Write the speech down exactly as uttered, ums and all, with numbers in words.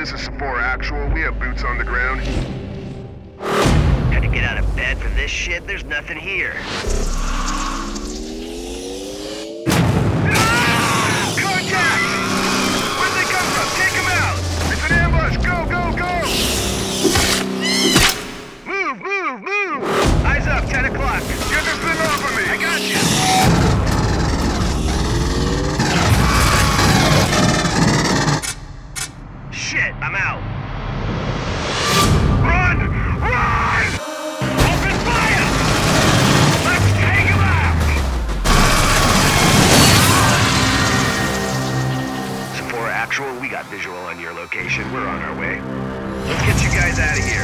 This is Sephora Actual. We have boots on the ground. Had to get out of bed for this shit? There's nothing here. Ah! Contact! Where'd they come from? Take them out! It's an ambush! Go, go, go! Move, move, move! Eyes up, ten o'clock. Get this thing off of me! I got you! Shit, I'm out. Run! Run! Open fire! Let's take him out! Sephora Actual, we got visual on your location. We're on our way. Let's get you guys out of here.